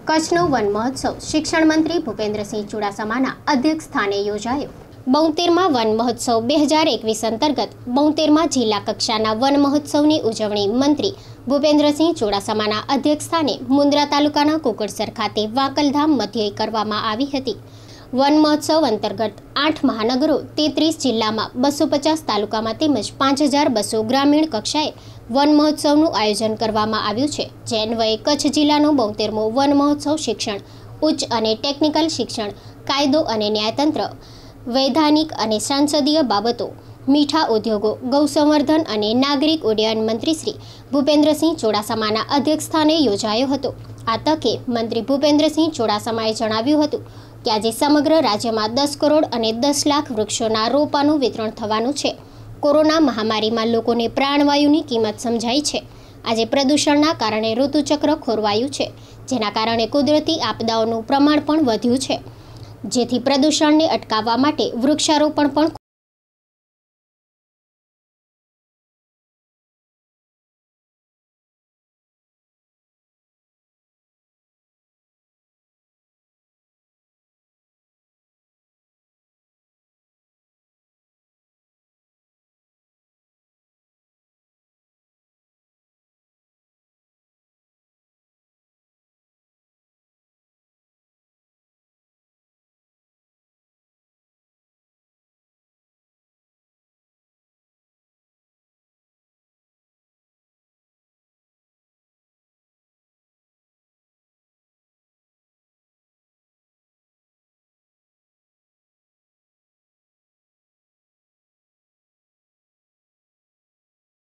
કચ્છનો વન મહોત્સવ શિક્ષણ મંત્રી ભૂપેન્દ્રસિંહ ચુડાસમાના અધ્યક્ષસ્થાને યોજાયો। 72માં વન મહોત્સવ 2021 અંતર્ગત 72માં જિલ્લા કક્ષાના વન મહોત્સવની ઉજવણી મંત્રી ભૂપેન્દ્રસિંહ ચુડાસમાના અધ્યક્ષસ્થાને મુન્દ્રા તાલુકાના કુકડસર ખાતે વાકલધામ મધ્યે કરવામાં આવી હતી। વન મહોત્સવ અંતર્ગત 8 મહાનગરો 33 જિલ્લામાં 250 તાલુકામાં તેમજ 5200 ગ્રામીણ કક્ષાએ વન મહોત્સવનું આયોજન કરવામાં આવ્યું છે। જે અન્વયે કચ્છ જિલ્લાનો 72મો વન મહોત્સવ શિક્ષણ, ઉચ્ચ અને ટેકનિકલ શિક્ષણ, કાયદો અને ન્યાયતંત્ર, વૈધાનિક અને સંસદીય બાબતો, મીઠા ઉદ્યોગો, ગૌસંવર્ધન અને નાગરિક ઉડ્ડયન મંત્રી શ્રી ભૂપેન્દ્રસિંહ ચુડાસમાના અધ્યક્ષસ્થાને યોજાયો હતો। આ તકે મંત્રી ભૂપેન્દ્રસિંહ ચુડાસમાએ જણાવ્યું હતું કે આજે સમગ્ર રાજ્યમાં 10 કરોડ અને 10 લાખ વૃક્ષોના રોપાનું વિતરણ થવાનું છે। કોરોના મહામારીમાં લોકોને પ્રાણવાયુની કિંમત સમજાઈ છે। આજે પ્રદૂષણના કારણે ઋતુચક્ર ખોરવાયું છે, જેના કારણે કુદરતી આપદાઓનું પ્રમાણ પણ વધ્યું છે। જેથી પ્રદૂષણને અટકાવવા માટે વૃક્ષારોપણ પણ